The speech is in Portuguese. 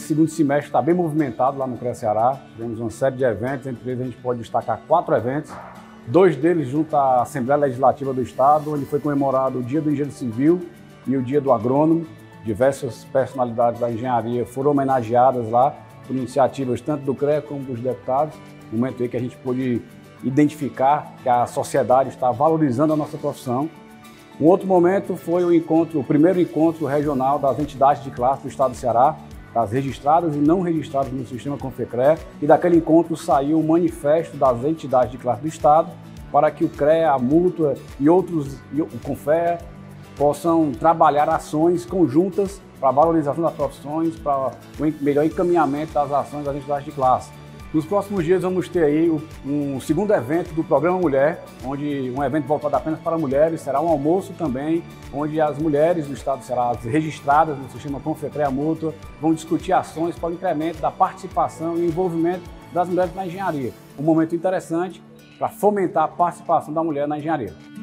segundo semestre está bem movimentado lá no CREA Ceará. Tivemos uma série de eventos, entre eles a gente pode destacar 4 eventos. 2 deles junto à Assembleia Legislativa do Estado, onde foi comemorado o Dia do Engenheiro Civil e o Dia do Agrônomo. Diversas personalidades da engenharia foram homenageadas lá por iniciativas tanto do CREA como dos deputados. No momento aí que a gente pôde identificar que a sociedade está valorizando a nossa profissão. Um outro momento foi o primeiro encontro regional das entidades de classe do Estado do Ceará, das registradas e não registradas no sistema Confecrea, e daquele encontro saiu um manifesto das entidades de classe do Estado para que o CREA, a Mútua e o Confea possam trabalhar ações conjuntas para a valorização das profissões, para o melhor encaminhamento das ações das entidades de classe. Nos próximos dias vamos ter aí um segundo evento do Programa Mulher, onde um evento voltado apenas para mulheres, será um almoço também, onde as mulheres do Estado do Ceará, registradas no sistema Confecrea Mútua, vão discutir ações para o incremento da participação e envolvimento das mulheres na engenharia. Um momento interessante para fomentar a participação da mulher na engenharia.